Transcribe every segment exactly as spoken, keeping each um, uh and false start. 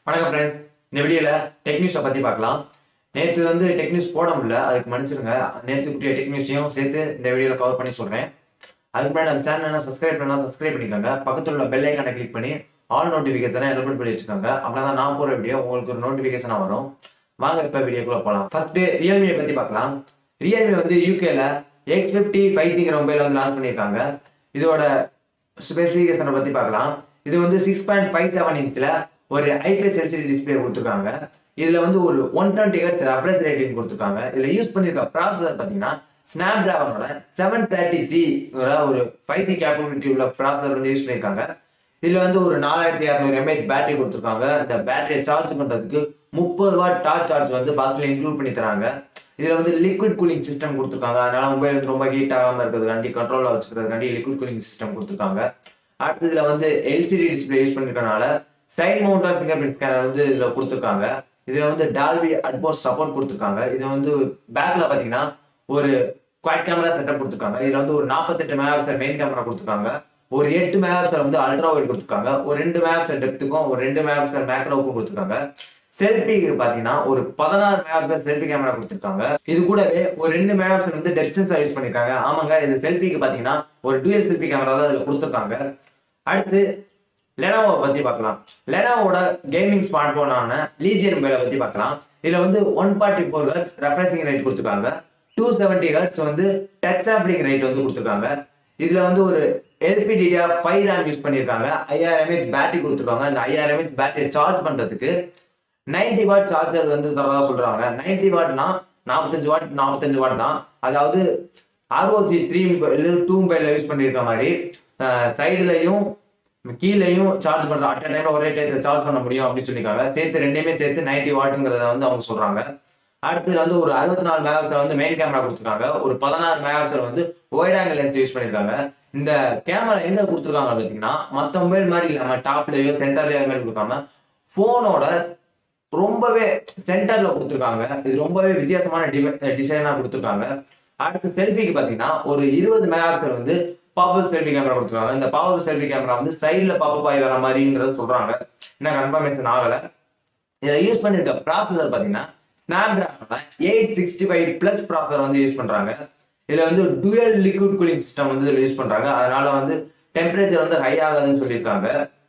வணக்கம் ஃப்ரெண்ட்ஸ், இந்த வீடியோவில் டெக் நியூஸை பற்றி பார்க்கலாம். நேற்று வந்து டெக் நியூஸ் போட முடியல, அதுக்கு மன்னிச்சிருங்க. நேற்று கூடிய டெக் நியூஸையும் சேர்த்து இந்த வீடியோவில் கவர் பண்ணி சொல்கிறேன். அதுக்கு முன்னாடி நம்ம சேனல் சப்ஸ்கிரைப் பண்ணலாம், சப்ஸ்கிரைப் பண்ணிக்கோங்க. பக்கத்தில் உள்ள பெல் ஐக்கானை கிளிக் பண்ணி ஆல் நோட்டிஃபிகேஷனை எனேபிள் பண்ணி வச்சுக்கோங்க. அப்படின்னா தான் நான் போகிற வீடியோ உங்களுக்கு ஒரு நோட்டிஃபிகேஷனாக வரும். வாங்க இப்போ வீடியோக்குள்ளே போகலாம். ஃபர்ஸ்ட்டு ரியல்மியை பற்றி பார்க்கலாம். ரியல்மி வந்து யூகேல எக்ஸ் ஃபிஃப்டி ஃபைவ் ஜிங்கிற மொபைலை வந்து லான்ச் பண்ணியிருக்காங்க. இதோட ஸ்பெசிஃபிகேஷனை பற்றி பார்க்கலாம். இது வந்து சிக்ஸ் பாயிண்ட் ஃபைவ் செவன் இன்ச்சில் ஒரு ஐபிஎஸ் எல்சிடி டிஸ்பிளே கொடுத்துருக்காங்க. இதுல வந்து ஒரு one twenty hertz refresh rating கொடுத்துருக்காங்க. இதுல யூஸ் பண்ணிருக்க ப்ராசஸர் பாத்தீங்கன்னா ஸ்னாப் டிராகனோட செவன் தேர்ட்டி ஜி ஒரு ஃபைவ் ஜி கேப்பபிலிட்டி உள்ள ப்ராசஸர் வந்து யூஸ் பண்ணிருக்காங்க. இதுல வந்து ஒரு நாலாயிரத்தி இரநூறு எம்ஏஹெச் பேட்டரி கொடுத்துருக்காங்க. இந்த பேட்டரியை சார்ஜ் பண்றதுக்கு முப்பது வாட் டார்ச் சார்ஜ் வந்து பாக்ஸ்ல இன்க்ளூட் பண்ணி தராங்க. இதுல வந்து லிக்விட் கூலிங் சிஸ்டம் கொடுத்துருக்காங்க. அதனால மொபைல் வந்து ரொம்ப ஹீட் ஆகாம இருக்கிறதுக்காண்டி கண்ட்ரோல்ல வச்சுக்கிறதுக்காண்டி லிக்விட் கூலிங் சிஸ்டம் கொடுத்துருக்காங்க. அடுத்து இதுல வந்து எல்சிடி டிஸ்பிளே யூஸ் பண்ணிருக்கனால side mounted fingerprint scanner வந்து இதுல கொடுத்துருக்காங்க. இதுல வந்து டால்பி அட்மோஸ் சப்போர்ட் கொடுத்துருக்காங்க. இது வந்து பேக்ல பாத்தீங்கன்னா ஒரு குவாட் கேமரா செட்டப் கொடுத்துருக்காங்க. இதுல வந்து ஒரு நாற்பத்தெட்டு மெகா பிக்சல் மெயின் கேமரா கொடுத்துருக்காங்க. ஒரு எட்டு மெகா பிக்சல் வந்து அல்ட்ரா வைட் கொடுத்துருக்காங்க. ஒரு ரெண்டு மெகா பிக்சல் டெப்த்துக்கும் ஒரு ரெண்டு மெகா பிக்சல் மேக்ரோவுக்கும் கொடுத்துருக்காங்க. செல்ஃபிக்கு பாத்தீங்கன்னா ஒரு பதினாறு மெகா பிக்சல் செல்ஃபி கேமரா கொடுத்துருக்காங்க. இது கூடவே ஒரு ரெண்டு மெகா பிக்சல் வந்து டெப்த் சென்சார் யூஸ் பண்ணிருக்காங்க. ஆமாங்க, இது செல்ஃபிக்கு பாத்தீங்கன்னா ஒரு டூயல் செல்ஃபி கேமரா தான் இதுல கொடுத்துருக்காங்க. அடுத்து லெனோவோ பத்தி பார்க்கலாம். லெனோவோட கேமிங் ஸ்மார்ட் போனான லீஜியன் மொபைலை பத்தி பார்க்கலாம். இதுல வந்து one forty four hertz refreshing rate கொடுத்துருக்காங்க. டூ செவன்டி ஹெர்ட்ஸ் வந்து டச் சாம்பிளிங் ரேட் வந்து கொடுத்துருக்காங்க. இதுல வந்து ஒரு எல்பிடிடிஆர் ஃபைவ் ரேம் யூஸ் பண்ணிருக்காங்க. ஐயாயிரம் எம்ஏஹெச் பேட்டரி கொடுத்துருக்காங்க. இந்த ஐயாயிரம் எம்ஏஹெச் பேட்டரி சார்ஜ் பண்றதுக்கு நைன்டி வாட் சார்ஜர் வந்து தரதா சொல்றாங்க. நைன்டி வாட்னா நாற்பத்தஞ்சு வாட் நாற்பத்தஞ்சு வாட் தான். அதாவது ஆர்ஓஜி த்ரீ டூ மொபைல யூஸ் பண்ணிருக்க மாதிரி சைடுலையும் கீழேயும் சார்ஜ் பண்ற அட் டைம்ல ஒரே டைத்துல சார்ஜ் பண்ண முடியும் அப்படின்னு சொல்லியிருக்காங்க. சேர்த்து ரெண்டுமே சேர்த்து நைன்டி வாட்டுங்கிறத வந்து அவங்க சொல்றாங்க. அடுத்தது வந்து ஒரு அறுபத்தி நாலு மெகா பிக்சல் வந்து மெயின் கேமரா கொடுத்துருக்காங்க. ஒரு பதினாறு மெகா பிக்சல் வந்து ஒயிட் ஆங்கிள் லென்ஸ் யூஸ் பண்ணிருக்காங்க. இந்த கேமரா எங்க கொடுத்துருக்காங்க பார்த்தீங்கன்னா மற்ற மொபைல் மாதிரி இல்லாம டாப்லயோ சென்டர்லயோ மாதிரி கொடுக்காம போனோட ரொம்பவே சென்டர்ல கொடுத்துருக்காங்க. இது ரொம்பவே வித்தியாசமான டிசைனா கொடுத்துருக்காங்க. அடுத்து செல்ஃபிக்கு பாத்தீங்கன்னா ஒரு இருபது மெகா பிக்சல் வந்து பாப்பப் செல்ஃபி கேமரா கொடுத்துருக்காங்க. இந்த பாப்பப் செல்ஃபி கேமரா வந்து சைட்ல பாப்பப் ஆகி வர மாதிரிங்கிறத சொல்றாங்க. இன்னும் கன்ஃபர்மேஷன் ஆகல. இதுல யூஸ் பண்ணிருக்க ப்ராசஸர் பாத்தீங்கன்னா ஸ்னாப் டிராகனோட eight sixty five plus processor வந்து யூஸ் பண்றாங்க. இதுல வந்து டுயல் லிக்விட் கூலிங் சிஸ்டம் வந்து இதுல யூஸ் பண்றாங்க. அதனால வந்து டெம்பரேச்சர் வந்து ஹை ஆகாதுன்னு சொல்லியிருக்காங்க.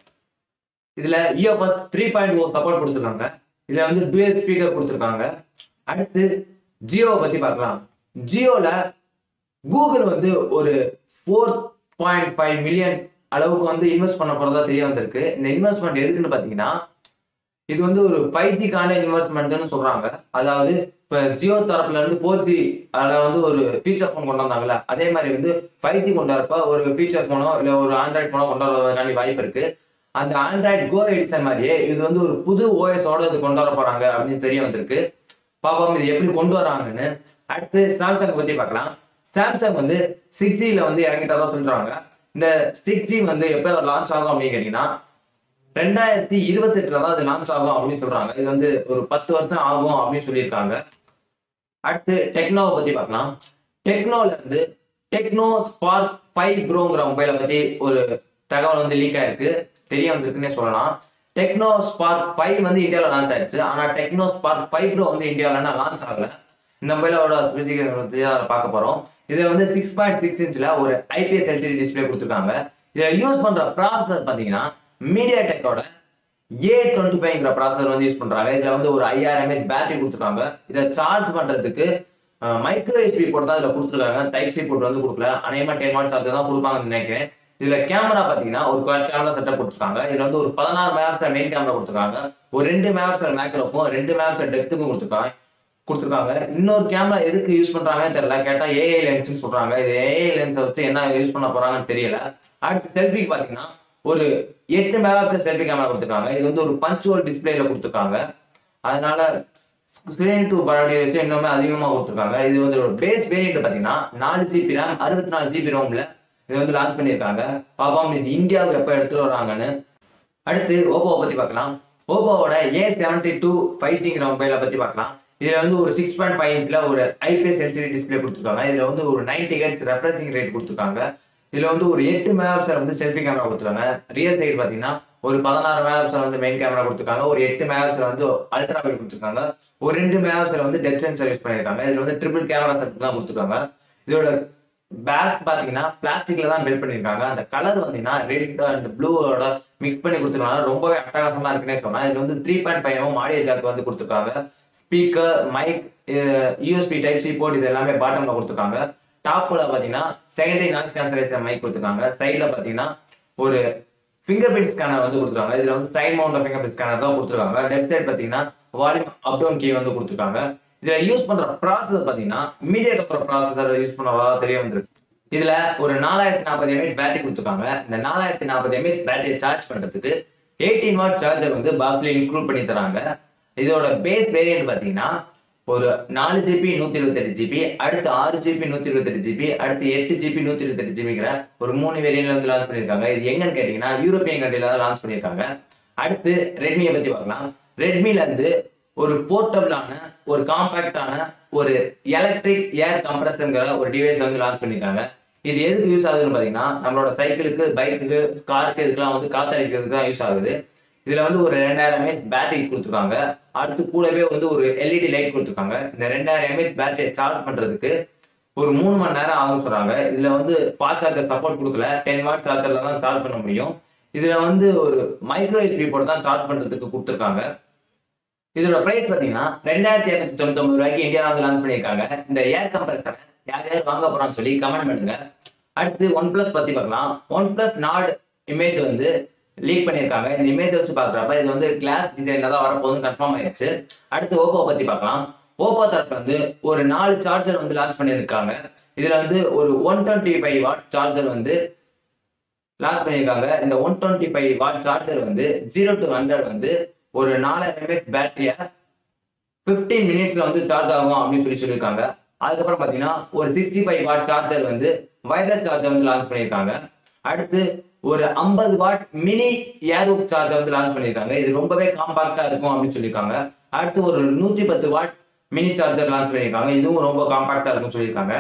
இதுல UFS three point oh support கொடுத்துருக்காங்க. இதுல வந்து டுயல் ஸ்பீக்கர் கொடுத்துருக்காங்க. அடுத்து ஜியோவை பத்தி பார்க்கலாம். ஜியோல கூகுள் வந்து ஒரு ஃபோர் பாயிண்ட் ஃபைவ் மில்லியன் அளவுக்கு வந்து இன்வெஸ்ட் பண்ண போறதா தெரிய வந்திருக்கு. இந்த இன்வெஸ்ட்மெண்ட் எதுக்குன்னு பாத்தீங்கன்னா இது வந்து ஒரு ஃபைவ் ஜிக்கான இன்வெஸ்ட்மெண்ட்னு சொல்றாங்க. அதாவது இப்ப ஜியோ தரப்புல இருந்து ஃபோர் ஜி அதுல வந்து ஒரு ஃபீச்சர் போன் கொண்டு வந்தாங்கல்ல, அதே மாதிரி வந்து ஃபைவ் ஜி கொண்டு வரப்ப ஒரு ஃபீச்சர் போனோ இல்ல ஒரு ஆண்ட்ராய்ட் போனோ கொண்டு வரதுக்கான வாய்ப்பு இருக்கு. அந்த ஆண்ட்ராய்ட் கோ எடிஷன் மாதிரியே இது வந்து ஒரு புது ஓஎஸோட இது கொண்டு வர போறாங்க அப்படின்னு தெரிய வந்திருக்கு. பாப்போம் இது எப்படி கொண்டு வராங்கன்னு. அடுத்து சாம்சங் பத்தி பார்க்கலாம். சாம்சங் வந்து சிக்ஸ் ஜில வந்து இறங்கிட்டதா சொல்றாங்க. இந்த சிக்ஸ் ஜி வந்து எப்ப லான்ச் ஆகும் அப்படின்னு கேட்டீங்கன்னா ரெண்டாயிரத்தி இருபத்தி எட்டுல தான் அது லான்ச் ஆகும் அப்படின்னு சொல்றாங்க. இது வந்து ஒரு பத்து வருஷம் ஆகும் அப்படின்னு சொல்லியிருக்காங்க. அடுத்து டெக்னோவை பத்தி பார்க்கலாம். டெக்னோல இருந்து டெக்னோ ஸ்பார்க் ஃபைவ் ப்ரோங்கிற மொபைலை பத்தி ஒரு தகவல் வந்து லீக் ஆயிருக்கு, தெரிய வந்திருக்குன்னே சொல்லலாம். டெக்னோ ஸ்பார்க் ஃபைவ் வந்து இந்தியாவில் லான்ச் ஆயிடுச்சு. ஆனா டெக்னோ ஸ்பார்க் ஃபைவ் ப்ரோ வந்து இந்தியாவில் லான்ச் ஆகல. இந்த மொபைலோட ஸ்பெசிஃபிகேஷன் பத்தி பார்க்க போறோம். இதுல வந்து சிக்ஸ் பாயிண்ட் சிக்ஸ் இன்ச்ல ஒரு ஐபிஎஸ் எல்சிடி டிஸ்பிளே கொடுத்துருக்காங்க. இதுல யூஸ் பண்ற ப்ராசஸர் பாத்தீங்கன்னா மீடியா டெக்கோட ஏ டுவெண்ட்டி ஃபைவ்ங்கிற ப்ராசஸர் வந்து யூஸ் பண்றாங்க. இதுல வந்து ஒரு ஐயாயிரம் எம்ஏஹெச் பேட்டரி கொடுத்துருக்காங்க. இதை சார்ஜ் பண்றதுக்கு மைக்ரோ எஸ்பி போர்ட் தான் இதுல கொடுத்துருக்காங்க. டைப் சி போர்ட் வந்து கொடுக்கல. அநேகமா டென் வாட் சார்ஜர் தான் கொடுப்பாங்கன்னு நினைக்கிறேன். இதுல கேமரா பாத்தீங்கன்னா ஒரு கேமரா செட்டப் கொடுத்துருக்காங்க. இதுல வந்து ஒரு பதினாறு மெகா பிக்சல் மெயின் கேமரா கொடுத்துருக்காங்க. ஒரு ரெண்டு மெகா பிக்சல் மேக்ரோக்கும் ரெண்டு மெகா பிக்சல் டெப்த்துக்கும் கொடுத்துருக்காங்க கொடுத்துருக்காங்க இன்னொரு கேமரா எதுக்கு யூஸ் பண்றாங்கன்னு தெரியல. கேட்டா ஏஐ லென்ஸ்னு சொல்றாங்க. இது ஏஐ லென்ஸை வச்சு என்ன யூஸ் பண்ண போறாங்கன்னு தெரியல. அடுத்து செல்ஃபிக்கு பாத்தீங்கன்னா ஒரு எட்டு மெகா பிக்சல் செல்ஃபி கேமரா கொடுத்துருக்காங்க. இது வந்து ஒரு பஞ்ச் ஹோல் டிஸ்பிளேல கொடுத்துருக்காங்க. அதனால ஸ்கிரீன் டு பராடி ரேஷியோ இன்னுமே அதிகமா கொடுத்துருக்காங்க. இது வந்து ஒரு பேஸ் வேரியன்ட் பாத்தீங்கன்னா நாலு ஜிபி ரேம் அறுபத்தி நாலு ஜிபி ரோம்ல இது வந்து லான்ச் பண்ணியிருக்காங்க. பாப்போம் இது இந்தியாவுக்கு எப்ப எடுத்துட்டு வராங்கன்னு. அடுத்து ஓப்போவை பத்தி பார்க்கலாம். ஓப்போவோட ஏ செவன்டி டூ ஃபைவ் ஜிங்கிற மொபைலை பத்தி பார்க்கலாம். இதுல வந்து ஒரு சிக்ஸ் பாயிண்ட் ஃபைவ் இன்ச்ல ஒரு ஐபிஎஸ் எல்சிடி டிஸ்பிளே கொடுத்துருக்காங்க. இதுல வந்து ஒரு நைன்டி ஹெர்ட்ஸ் ரெஃப்ரெஷிங் ரேட் கொடுத்துருக்காங்க. இதுல வந்து ஒரு எட்டு மெகா பிக்சல் வந்து செல்ஃபி கேமரா கொடுத்துருக்காங்க. ரியர் சைடு பாத்தீங்கன்னா ஒரு பதினாறு மெகா பிக்சல் வந்து மெயின் கேமரா கொடுத்துருக்காங்க, ஒரு எட்டு மெகா பிக்சல் வந்து அல்ட்ரா வைட் கொடுத்துருக்காங்க, ஒரு ரெண்டு மெகா பிக்சல் வந்து டெப்த் சென்சார் யூஸ் பண்ணியிருக்காங்க. இதுல வந்து ட்ரிபிள் கேமரா செட் தான் கொடுத்துருக்காங்க. இதோட பேக் பாத்தீங்கன்னா பிளாஸ்டிக்ல தான் பில்ட் பண்ணிருக்காங்க. அந்த கலர் பாத்தீங்கன்னா ரெட் அண்ட் ப்ளூவோட மிக்ஸ் பண்ணி கொடுத்துருக்காங்க. ரொம்பவே அட்டகாசமா இருக்குன்னே சொல்லலாம். இது வந்து three point five audio jack வந்து கொடுத்துருக்காங்க. Speaker, mic, USB type C port இது எல்லாமே பாட்டம்ல கொடுத்துருக்காங்க. டாப்ல பாத்தீங்கன்னா செகண்டரி நாய்ஸ் கேன்சலேஷன் மைக் கொடுத்துருக்காங்க. சைட்ல பாத்தீங்கன்னா ஒரு ஃபிங்கர் பிரிண்ட் ஸ்கேனர் வந்து கொடுத்துருக்காங்க. இதுல வந்து side mount fingerprint scanner தான் கொடுத்துருக்காங்க. லெஃப்ட் சைட் பாத்தீங்கன்னா வால்யூம் அப் டவுன் கீ வந்து கொடுத்துருக்காங்க. இதுல யூஸ் பண்ற ப்ராசஸர் பாத்தீங்கன்னா மீடியா ப்ராசஸர் யூஸ் பண்ணவா தெரிய வந்திருக்கு. இதுல ஒரு நாலாயிரத்தி நாற்பது எம்ஏஹெச் பேட்டரி கொடுத்துருக்காங்க. இந்த நாலாயிரத்தி நாற்பது எம்ஏஹெச் பேட்டரியை சார்ஜ் பண்றதுக்கு எயிட்டீன் வாட் சார்ஜர் வந்து பாக்ஸ்ல இன்க்ளூட் பண்ணி தராங்க. இதோட பேஸ் வேரியன்ட் பாத்தீங்கன்னா ஒரு நாலு ஜிபி நூத்தி இருபத்தி எட்டு ஜிபி, அடுத்து ஆறு ஜிபி நூத்தி இருபத்தி எட்டு ஜிபி, அடுத்து எட்டு ஜிபி நூத்தி இருபத்தி எட்டு ஜிபிங்கிற ஒரு மூணு வேரியன்ட்ல வந்து லான்ச் பண்ணிருக்காங்க. இது எங்கன்னு கேட்டீங்கன்னா யூரோப்பியன் கண்ட்ரில தான் லான்ச் பண்ணிருக்காங்க. அடுத்து ரெட்மியை பத்தி பார்க்கலாம். ரெட்மில இருந்து ஒரு போர்ட்டபிளான ஒரு காம்பாக்டான ஒரு எலக்ட்ரிக் ஏர் கம்ப்ரஸர்ங்கிற ஒரு டிவைஸ் வந்து லான்ச் பண்ணிருக்காங்க. இது எதுக்கு யூஸ் ஆகுதுன்னு பாத்தீங்கன்னா நம்மளோட சைக்கிளுக்கு, பைக்குக்கு, காருக்கு இதுக்கெல்லாம் வந்து காத்தடிக்கிறதுக்கு தான் யூஸ் ஆகுது. இதுல வந்து ஒரு ரெண்டாயிரம் எம்ஏஹெச் பேட்டரி கொடுத்துருக்காங்க. அடுத்து கூடவே வந்து ஒரு எல்இடி லைட் கொடுத்துருக்காங்க. இந்த ரெண்டாயிரம் எம்ஏஹெச் பேட்டரியை சார்ஜ் பண்றதுக்கு ஒரு மூணு மணி நேரம் ஆகும் சொல்றாங்க. இதுல வந்து ஃபாஸ்ட் சார்ஜர் சப்போர்ட் கொடுக்கல, டென் வாட் சார்ஜர்ல தான் சார்ஜ் பண்ண முடியும். இதுல வந்து ஒரு மைக்ரோ எஸ்பி போர்ட் தான் சார்ஜ் பண்றதுக்கு கொடுத்துருக்காங்க. இதோட பிரைஸ் பாத்தீங்கன்னா ரெண்டாயிரத்தி இருநூத்தி தொண்ணூத்தி ஒன்பது ரூபாய்க்கு இந்தியாவில் வந்து லான்ச் பண்ணியிருக்காங்க. இந்த ஏர் கம்ப்ரஸர் யார் யார் வாங்க போறான்னு சொல்லி கமெண்ட் பண்ணுங்க. அடுத்து ஒன் பிளஸ் பத்தி பார்க்கலாம். ஒன் பிளஸ் நாட் இமேஜ் வந்து லீக் பண்ணியிருக்காங்க. இந்த இமேஜ் வச்சு பாக்குறப்ப இது வந்து கிளாஸ் டிசைன்ல தான் வரப்போகுதுன்னு கன்ஃபார்ம் ஆயிடுச்சு. அடுத்து ஓப்போ பத்தி பார்க்கலாம். ஓப்போ தரப்பு வந்து ஒரு நாலு சார்ஜர் வந்து லான்ச் பண்ணியிருக்காங்க. இதுல வந்து ஒரு one twenty five watt charger வந்து லான்ச் பண்ணியிருக்காங்க. இந்த one twenty five watt charger வந்து ஜீரோ டு ஹண்ட்ரட் வந்து ஒரு நாலாயிரம் எம்ஏஹெச் பேட்டரியை பிப்டீன் மினிட்ஸ்ல வந்து சார்ஜ் ஆகும் அப்படின்னு சொல்லி சொல்லியிருக்காங்க. அதுக்கப்புறம் பாத்தீங்கன்னா ஒரு சிக்ஸ்டி ஃபைவ் வாட் சார்ஜர் வந்து வயர்லெஸ் சார்ஜர் வந்து லான்ச் பண்ணியிருக்காங்க. அடுத்து ஒரு ஐம்பது வாட் மினி ஏர்வுக் சார்ஜர் வந்து லான்ச் பண்ணியிருக்காங்க. இது ரொம்பவே காம்பாக்டா இருக்கும் அப்படின்னு சொல்லியிருக்காங்க. அடுத்து ஒரு நூத்தி பத்து வாட் மினி சார்ஜர் லான்ச் பண்ணியிருக்காங்க. இதுவும் ரொம்ப காம்பாக்டா இருக்கும்னு சொல்லியிருக்காங்க.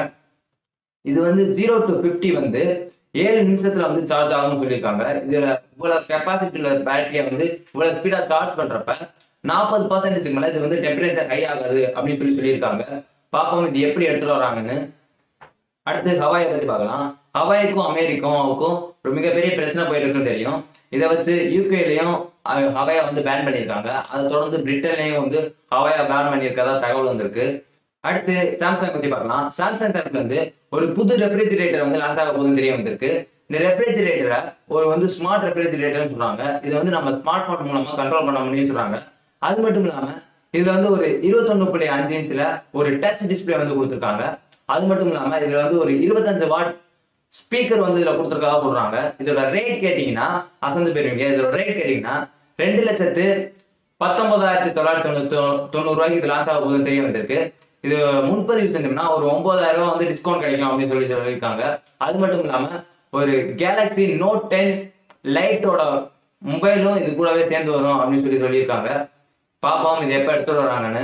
இது வந்து ஜீரோ டு பிப்டி வந்து ஏழு நிமிஷத்துல வந்து சார்ஜ் ஆகும்னு சொல்லியிருக்காங்க. இதுல இவ்வளவு கெப்பாசிட்டி உள்ள பேட்டரியை வந்து இவ்வளவு ஸ்பீடா சார்ஜ் பண்றப்ப நாற்பது பர்சன்டேஜ் மேல இது வந்து டெம்பரேச்சர் ஹை ஆகாது அப்படின்னு சொல்லி சொல்லியிருக்காங்க. பார்ப்போம் இது எப்படி எடுத்துட்டு வராங்கன்னு. அடுத்து ஹவாயை பத்தி பார்க்கலாம். ஹவாய்க்கும் அமெரிக்காவுக்கும் ஒரு மிகப்பெரிய பிரச்சனை போயிட்டு இருக்குன்னு தெரியும். இதை வச்சு யூகேலையும் ஹவாயை வந்து பேன் பண்ணியிருக்காங்க. அதை தொடர்ந்து பிரிட்டன்லையும் வந்து ஹவாயை பேன் பண்ணியிருக்கதா தகவல் வந்திருக்கு. அடுத்து சாம்சங் பத்தி பார்க்கலாம். சாம்சங் தரப்புல இருந்து ஒரு புது ரெஃப்ரிஜிரேட்டர் வந்து லான்ச் ஆக போகுதுன்னு தெரிய வந்திருக்கு. இந்த ரெஃப்ரிஜிரேட்டரை ஒரு வந்து ஸ்மார்ட் ரெஃப்ரிஜிரேட்டர்னு சொல்றாங்க. இது வந்து நம்ம ஸ்மார்ட் போன் மூலமா கண்ட்ரோல் பண்ண முடியும்னு சொல்றாங்க. அது மட்டும் இல்லாம இதுல வந்து ஒரு இருபத்தொன்னு புள்ளி அஞ்சு இன்ச்ல ஒரு டச் டிஸ்பிளே வந்து கொடுத்துருக்காங்க. அது மட்டும் இல்லாம இதுல வந்து ஒரு இருபத்தஞ்சு வாட் ஸ்பீக்கர் வந்து இதுல கொடுத்துருக்கதா சொல்றாங்க. இதோட ரேட் கேட்டீங்கன்னா அசந்து போயிருவீங்க. இதோட ரேட் கேட்டீங்கன்னா ரெண்டு லட்சத்து பத்தொன்பதாயிரத்தி தொள்ளாயிரத்தி தொண்ணூத்தி தொண்ணூறு ரூபாய்க்கு இது லான்ச் ஆக போகுதுன்னு தெரிய வந்திருக்கு. இது முன்பதிவு செஞ்சோம்னா ஒரு ஒன்பதாயிரம் ரூபாய் வந்து டிஸ்கவுண்ட் கிடைக்கும் அப்படின்னு சொல்லி சொல்லியிருக்காங்க. அது மட்டும் இல்லாம ஒரு கேலக்ஸி நோட் டென் லைட்டோட மொபைலும் இது கூடவே சேர்ந்து வரும் அப்படின்னு சொல்லி சொல்லியிருக்காங்க. பாப்போம் இது எப்ப எடுத்துட்டு வராங்கன்னு.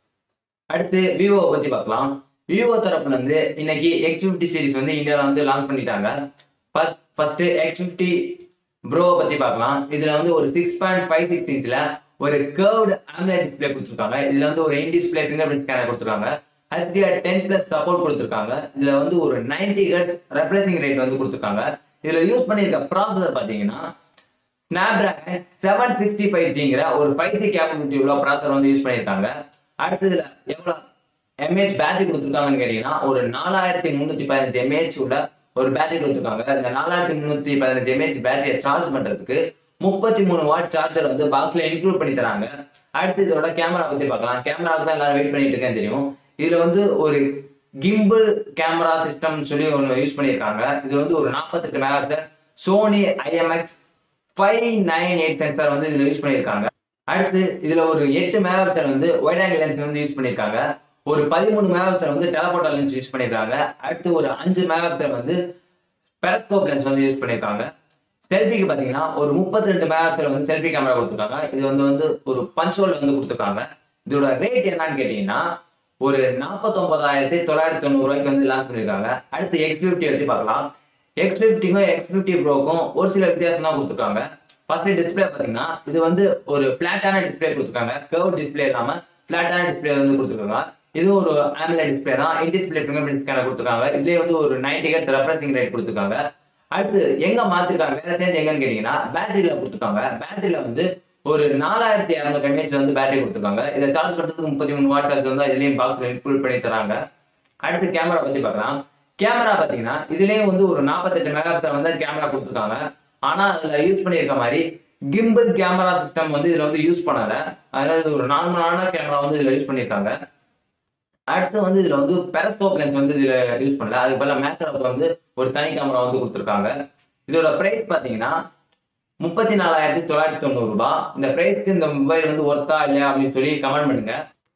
அடுத்து விவோ பத்தி பார்க்கலாம். விவோ தரப்புல இருந்து இன்னைக்கு எக்ஸ் பிப்டி சீரிஸ் வந்து இந்தியாவில் வந்து லான்ச் பண்ணிட்டாங்க. ஃபர்ஸ்ட் எக்ஸ் பிப்டி ப்ரோ பத்தி பார்க்கலாம். இதுல வந்து ஒரு சிக்ஸ் பாயிண்ட் ஃபைவ் சிக்ஸ் இன்ச்ல ஒரு கர்வ்டு ஆம்லெட் டிஸ்பிளே கொடுத்துருக்காங்க. இதுல வந்து ஒரு in display fingerprint scanner கொடுத்துருக்காங்க. ஹெச்டிஆர் டென் பிளஸ் சப்போர்ட் கொடுத்துருக்காங்க. இதுல வந்து ஒரு நைன்டி ஹெர்ட்ஸ் ரெஃப்ரெஷிங் ரேட் வந்து கொடுத்துருக்காங்க. இதுல யூஸ் பண்ணியிருக்க ப்ராசஸர் பாத்தீங்கன்னா ஸ்னாப்டிராகன் செவன் சிக்ஸ்டி ஃபைவ் ஜிங்கிற ஒரு ஃபைவ் ஜி கேப்பபிலிட்டி உள்ள ப்ராசஸர் வந்து யூஸ் பண்ணியிருக்காங்க. அடுத்து இதுல எவ்வளவு எம்ஏஹெச் பேட்டரி கொடுத்துருக்காங்கன்னு கேட்டீங்கன்னா ஒரு நாலாயிரத்தி முன்னூத்தி பதினஞ்சு எம்ஏஹெச் உள்ள ஒரு பேட்டரி கொடுத்துருக்காங்க. இந்த நாலாயிரத்தி முன்னூத்தி பதினஞ்சு எம்ஏஹெச் பேட்டரியை சார்ஜ் பண்றதுக்கு முப்பத்தி மூணு வாட் சார்ஜர் வந்து பாக்ஸ்ல இன்க்ளூட் பண்ணி தராங்க. அடுத்து இதோட கேமரா பத்தி பார்க்கலாம். கேமராவுக்கு தான் எல்லாரும் வெயிட் பண்ணிட்டு இருக்கேன்னு தெரியும். இதுல வந்து ஒரு கிம்பிள் கேமரா சிஸ்டம் சொல்லி ஒன்று யூஸ் பண்ணியிருக்காங்க. இது வந்து ஒரு நாற்பத்தெட்டு megapixel Sony IMX five nine eight sensor வந்து இதுல யூஸ் பண்ணியிருக்காங்க. அடுத்து இதுல ஒரு எட்டு மெகா பிக்சல் வந்து ஒயிட் ஆங்கிள் லென்ஸ் வந்து யூஸ் பண்ணியிருக்காங்க. ஒரு பதிமூணு மெகா பிக்சல் வந்து டெலபோட்டோ லென்ஸ் யூஸ் பண்ணியிருக்காங்க. அடுத்து ஒரு அஞ்சு மெகா பிக்சல் வந்து பெரஸ்கோப் லென்ஸ் வந்து யூஸ் பண்ணியிருக்காங்க. செல்ஃபிக்கு பாத்தீங்கன்னா ஒரு முப்பத்தி ரெண்டு மெகா பிக்சல் வந்து செல்ஃபி கேமரா கொடுத்துருக்காங்க. இது வந்து வந்து ஒரு பஞ்ச் ஹோல் வந்து கொடுத்துருக்காங்க. இதோட ரேட் என்னன்னு கேட்டீங்கன்னா ஒரு நாற்பத்தி ஒன்பதாயிரத்தி தொள்ளாயிரத்தி தொண்ணூறு ரூபாய்க்கு வந்து லான்ச் பண்ணியிருக்காங்க. அடுத்து எக்ஸ் பிப்டி எடுத்து பார்க்கலாம். எக்ஸ் பிப்டிக்கும் எக்ஸ் பிப்டி ப்ரோக்கும் ஒரு சில வித்தியாசம் தான் கொடுத்துருக்காங்க. ஃபர்ஸ்ட் டிஸ்பிளே பாத்தீங்கன்னா இது வந்து ஒரு பிளாட்டான டிஸ்பிளே கொடுத்துருக்காங்க, கர்வ் டிஸ்பிளே இல்லாம பிளாட்டான டிஸ்பிளே வந்து கொடுத்துருக்காங்க. இது ஒரு AMOLED டிஸ்பிளே தான், in display fingerprint scanner கொடுத்துருக்காங்க. இதுலயே வந்து ஒரு நைன்டி ஹெர்ட்ஸ் ரெஃப்ரெஷிங் ரேட் கொடுத்துருக்காங்க. அடுத்து எங்க மாத்திருக்காங்க, வேற சேஞ்ச் எங்கன்னு கேட்டீங்கன்னா பேட்டரியில கொடுத்துருக்காங்க. பேட்டரியில வந்து ஒரு நாலாயிரத்தி இரநூறு எம்ஏஹெச் வந்து பேட்டரி கொடுத்துருக்காங்க. இதை சார்ஜ் பண்றதுக்கு முப்பத்தி மூணு வாட் சார்ஜ் வந்து இதுலயும் பாக்ஸ்ல இன்க்ளூட் பண்ணி தராங்க. அடுத்து கேமரா பத்தி பார்க்கலாம். கேமரா பாத்தீங்கன்னா இதுலயும் வந்து ஒரு நாற்பத்தெட்டு மெகா பிக்சல் வந்து கேமரா கொடுத்துருக்காங்க. ஆனா அதுல யூஸ் பண்ணியிருக்க மாதிரி கிம்பிள் கேமரா சிஸ்டம் வந்து இதுல வந்து யூஸ் பண்ணல. அதாவது ஒரு நார்மலான கேமரா வந்து இதுல யூஸ் பண்ணியிருக்காங்க. அடுத்து வந்து இதுல வந்து பெரஸ்கோப் லென்ஸ் வந்து இதுல யூஸ் பண்ணல, அதுக்கு பதிலா மேக்ரோக்கு வந்து ஒரு தனி கேமரா வந்து கொடுத்துருக்காங்க. இதோட பிரைஸ் பாத்தீங்கன்னா முப்பத்தி நாலாயிரத்தி தொள்ளாயிரத்தி தொண்ணூறு ரூபாய். இந்த பிரைஸ்க்கு இந்த மொபைல் வந்து ஒர்த்தா இல்லையா அப்படின்னு சொல்லி கமெண்ட் பண்ணுங்க.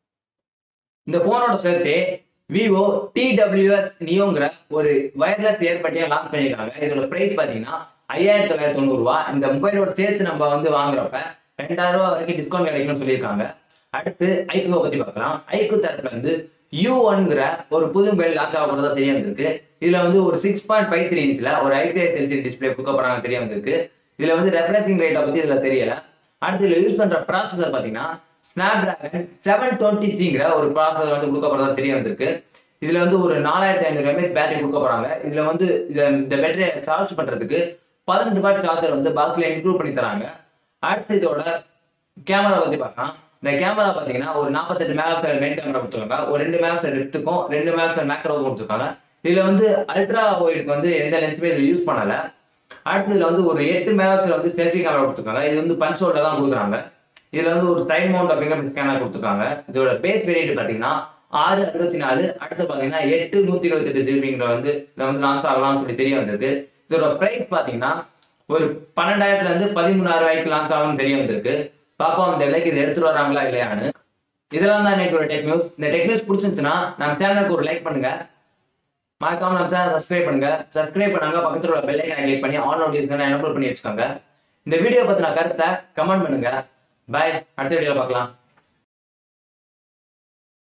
இந்த போனோட சேர்த்து விவோ டி டபிள்யூ எஸ் நியோங்கிற ஒரு வயர்லெஸ் ஏர்பட்டியா லான்ச் பண்ணிருக்காங்க. இதோட பிரைஸ் பாத்தீங்கன்னா ஐயாயிரத்தி தொள்ளாயிரத்தி தொண்ணூறு ரூபாய். இந்த மொபைலோட சேர்த்து நம்ம வந்து வாங்குறப்ப ரெண்டாயிரம் ரூபாய் வரைக்கும் டிஸ்கவுண்ட் கிடைக்கும்னு சொல்லியிருக்காங்க. அடுத்து iQoo பத்தி பார்க்கலாம். iQoo தரப்புல வந்து யூ ஒன்ங்கிற ஒரு புது மொபைல் லான்ச் ஆக போறதா தெரிய வந்திருக்கு. இதுல வந்து ஒரு சிக்ஸ் பாயிண்ட் ஃபைவ் த்ரீ இன்ச்ல ஒரு ஐபிஎஸ் எல்சிடி டிஸ்பிளே கொடுக்க போறாங்க தெரிய வந்திருக்கு. இதுல வந்து ரெஃப்ரெஷிங் ரேட்டை பத்தி இதுல தெரியல. அடுத்து இதுல யூஸ் பண்ற ப்ராசஸர் பாத்தீங்கன்னா ஸ்னாப்டிராகன் செவன் டுவெண்ட்டி த்ரீங்கிற ஒரு ப்ராசஸர் வந்து கொடுக்க போறதா தெரிய வந்திருக்கு. இதுல வந்து ஒரு நாலாயிரத்தி ஐநூறு எம்ஏஹெச் பேட்டரி கொடுக்க போறாங்க. இதுல வந்து இந்த பேட்டரியை சார்ஜ் பண்றதுக்கு பதினெட்டு வாட் சார்ஜர் வந்து பாக்ஸ்ல இன்க்ளூட் பண்ணி தராங்க. அடுத்து இதோட கேமரா பத்தி பார்க்கலாம். இந்த கேமரா பாத்தீங்கன்னா ஒரு நாற்பத்தெட்டு மெகா பிக்சல் மெயின் கேமரா கொடுத்துருக்காங்க. ஒரு ரெண்டு மெகா பிக்சல் டெப்த்துக்கும் ரெண்டு மெகா பிக்சல் மேக்ரோ கொடுத்துருக்காங்க. இதுல வந்து அல்ட்ரா ஒயிட்க்கு வந்து எந்த லென்ஸுமே இதுல யூஸ் பண்ணல. அடுத்து இதுல வந்து ஒரு எட்டு மெகா பிக்சல் வந்து செல்ஃபி கேமரா கொடுத்துருக்காங்க. இது வந்து பஞ்ச் ஹோல்ல தான் கொடுக்குறாங்க. இதுல வந்து ஒரு side mount fingerprint scanner கொடுத்துருக்காங்க. இதோட பேஸ் வேரியன்ட் பாத்தீங்கன்னா ஆறு அறுபத்தி நாலு. அடுத்து பாத்தீங்கன்னா எட்டு நூத்தி இருபத்தி எட்டு ஜிபிங்கிற வந்து இதுல வந்து லான்ச் ஆகலாம்னு சொல்லி தெரிய வந்திருக்கு. இதோட பிரைஸ் பாத்தீங்கன்னா ஒரு பன்னெண்டாயிரத்துல இருந்து பதிமூணாயிரம் ரூபாய்க்கு லான்ச் ஆகும்னு தெரிய வந்திருக்கு. பாப்போம் இந்த விலைக்கு இது எடுத்துட்டு வராங்களா இல்லையான்னு. இதெல்லாம் தான் இன்னைக்கு ஒரு டெக் நியூஸ். இந்த டெக் நியூஸ் பிடிச்சிருந்துச்சுன்னா நம்ம சேனலுக்கு ஒரு லைக் பண்ணுங்க, மறக்காம நம்ம சேனல் சப்ஸ்கிரைப் பண்ணுங்க. சப்ஸ்கிரைப் பண்ணாங்க பக்கத்துல உள்ள பெல் ஐகானை கிளிக் பண்ணி ஆல் நோட்டிஃபிகேஷன் எனேபிள் பண்ணி வச்சுக்கோங்க. இந்த வீடியோ பத்தின கருத்தை கமெண்ட் பண்ணுங்க. பை, அடுத்த வீடியோல பார்க்கலாம்.